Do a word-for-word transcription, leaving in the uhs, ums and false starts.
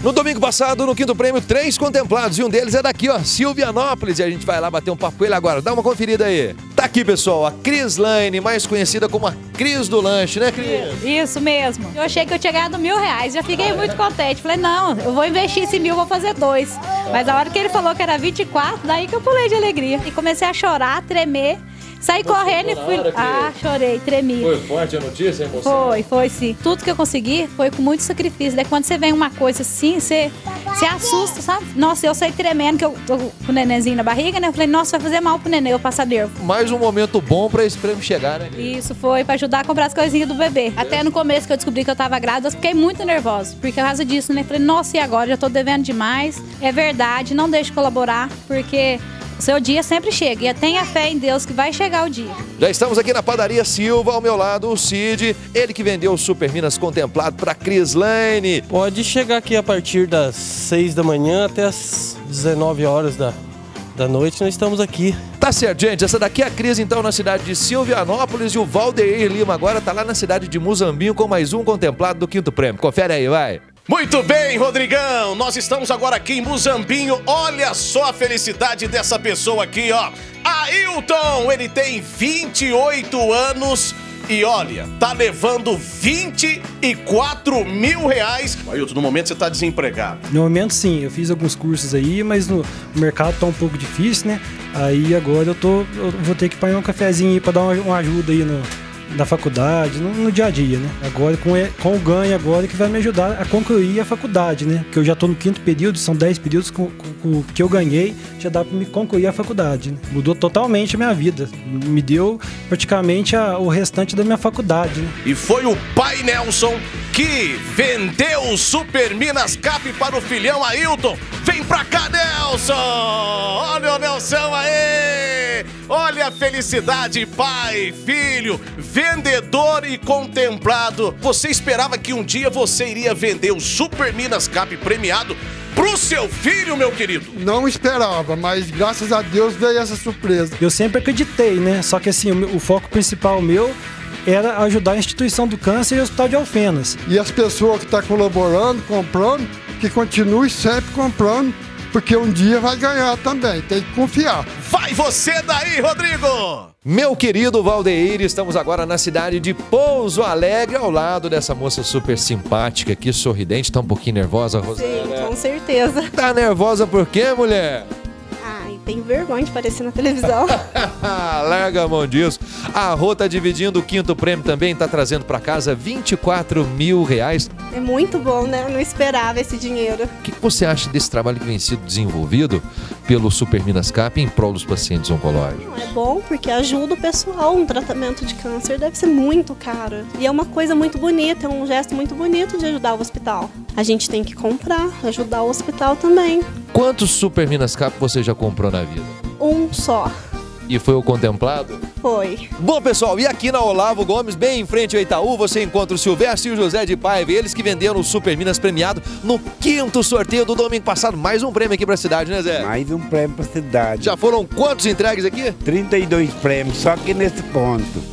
No domingo passado, no quinto prêmio, três contemplados. E um deles é daqui, ó, Silvianópolis. E a gente vai lá bater um papo com ele agora. Dá uma conferida aí. Tá aqui, pessoal, a Crislaine, mais conhecida como a Cris do Lanche, né, Cris? Isso mesmo. Eu achei que eu tinha ganhado mil reais. Já fiquei ah, muito é? contente. Falei, não, eu vou investir esse mil, vou fazer dois. Mas a hora que ele falou que era vinte e quatro, daí que eu pulei de alegria. E comecei a chorar, tremer. Saí Você correndo e fui... Que... Ah, chorei, tremi. Foi forte a notícia, a emoção? Foi, foi sim. Tudo que eu consegui foi com muito sacrifício. Daí quando você vê uma coisa assim, você se assusta, sabe? Nossa, eu saí tremendo, que eu tô com o nenenzinho na barriga, né? Eu falei, nossa, vai fazer mal pro neném, eu passar nervo. Mais um momento bom pra esse prêmio chegar, né? Isso, foi pra ajudar a comprar as coisinhas do bebê. É. Até no começo que eu descobri que eu tava grávida, eu fiquei muito nervosa. Porque por causa disso, né? Falei, nossa, e agora? Já tô devendo demais. É verdade, não deixe de colaborar, porque... seu dia sempre chega e tenha fé em Deus que vai chegar o dia. Já estamos aqui na Padaria Silva, ao meu lado o Cid, ele que vendeu o Super Minas Contemplado para Crislaine. Pode chegar aqui a partir das seis da manhã até as dezenove horas da, da noite, nós estamos aqui. Tá certo, gente, essa daqui é a Cris, então, na cidade de Silvianópolis, e o Valdeir Lima agora tá lá na cidade de Muzambinho com mais um contemplado do quinto prêmio. Confere aí, vai. Muito bem, Rodrigão, nós estamos agora aqui em Muzambinho. Olha só a felicidade dessa pessoa aqui, ó. Ailton, ele tem vinte e oito anos e olha, tá levando vinte e quatro mil reais. Ailton, no momento você tá desempregado. No momento sim, eu fiz alguns cursos aí, mas no mercado tá um pouco difícil, né? Aí agora eu tô, eu vou ter que pagar um cafezinho aí pra dar uma, uma ajuda aí no... da faculdade, no, no dia a dia, né? Agora, com, com o ganho agora que vai me ajudar a concluir a faculdade, né? Porque eu já tô no quinto período, são dez períodos com, com, com o que eu ganhei, já dá para me concluir a faculdade, né? Mudou totalmente a minha vida, me deu praticamente a, o restante da minha faculdade, né? E foi o pai Nelson que vendeu o Super Minas Cap para o filhão Ailton. Vem pra cá, Nelson! Olha o Nelson aí! Olha a felicidade, pai, filho, vendedor e contemplado. Você esperava que um dia você iria vender o Super Minas Cap premiado pro seu filho, meu querido? Não esperava, mas graças a Deus veio essa surpresa. Eu sempre acreditei, né? Só que assim, o, o foco principal meu era ajudar a instituição do câncer e o Hospital de Alfenas. E as pessoas que estão colaborando, comprando, que continuem sempre comprando, porque um dia vai ganhar também, tem que confiar. Vai você daí, Rodrigo! Meu querido Valdeir, estamos agora na cidade de Pouso Alegre, ao lado dessa moça super simpática aqui, sorridente. Tá um pouquinho nervosa, Rosana? Sim, com certeza. Tá nervosa por quê, mulher? Ai, tenho vergonha de aparecer na televisão. Larga a mão disso. A Rô tá dividindo o quinto prêmio também, tá trazendo pra casa vinte e quatro mil reais. É muito bom, né? Não esperava esse dinheiro. O que, que você acha desse trabalho que vem sido desenvolvido pelo Super Minas Cap em prol dos pacientes oncológicos? É bom porque ajuda o pessoal. Um tratamento de câncer deve ser muito caro. E é uma coisa muito bonita, é um gesto muito bonito de ajudar o hospital. A gente tem que comprar, ajudar o hospital também. Quantos Super Minas Cap você já comprou na vida? Um só. E foi o contemplado? Foi. Bom, pessoal, e aqui na Olavo Gomes, bem em frente ao Itaú, você encontra o Silvestre e o José de Paiva, eles que venderam o Super Minas premiado no quinto sorteio do domingo passado. Mais um prêmio aqui pra cidade, né, Zé? Mais um prêmio pra cidade. Já foram quantos entregues aqui? trinta e dois prêmios, só que nesse ponto.